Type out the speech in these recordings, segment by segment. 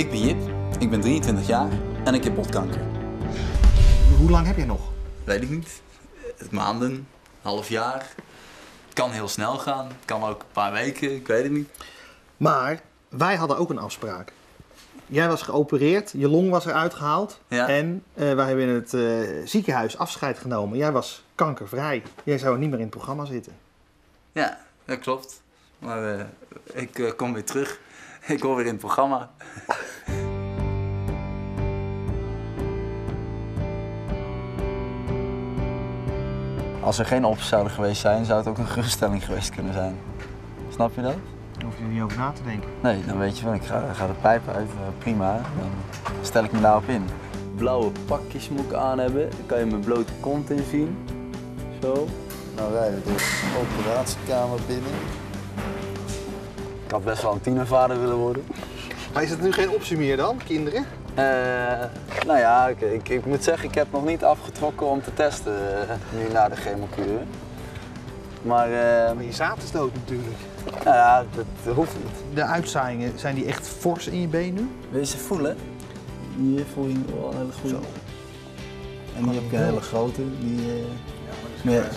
Ik ben Jip, ik ben 23 jaar en ik heb botkanker. Hoe lang heb jij nog? Weet ik niet. Maanden, half jaar. Het kan heel snel gaan, het kan ook een paar weken, ik weet het niet. Maar wij hadden ook een afspraak. Jij was geopereerd, je long was eruit gehaald. Ja. En wij hebben in het ziekenhuis afscheid genomen. Jij was kankervrij. Jij zou niet meer in het programma zitten. Ja, dat klopt. Maar ik kom weer terug. Ik hoor weer in het programma. Als er geen opties zouden geweest zijn, zou het ook een geruststelling geweest kunnen zijn. Snap je dat? Daar hoef je er niet over na te denken. Nee, dan weet je van, ik ga de pijp uit, prima. Dan stel ik me daarop in. Blauwe pakjes moet ik aan hebben, dan kan je mijn blote kont in zien. Zo. Nou rijden we de operatiekamer binnen. Ik had best wel een tienervader willen worden. Maar is het nu geen optie meer dan, kinderen? Nou ja, ik moet zeggen, ik heb nog niet afgetrokken om te testen nu na de chemokuur. Maar Maar je zaad is dood natuurlijk. nou ja, dat hoeft niet. De uitzaaiingen, zijn die echt fors in je been nu? Wil je ze voelen? Hier voel je wel een hele goede. Zo. En hier heb ik een hele grote. Die, Ja, maar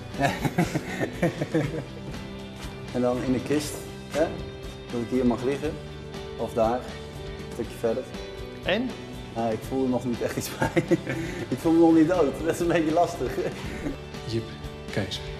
En dan in de kist, hè? Dat ik hier mag liggen. Of daar, een stukje verder. En? Ik voel er nog niet echt iets bij. Ik voel me nog niet dood, dat is een beetje lastig. Jip Keizer.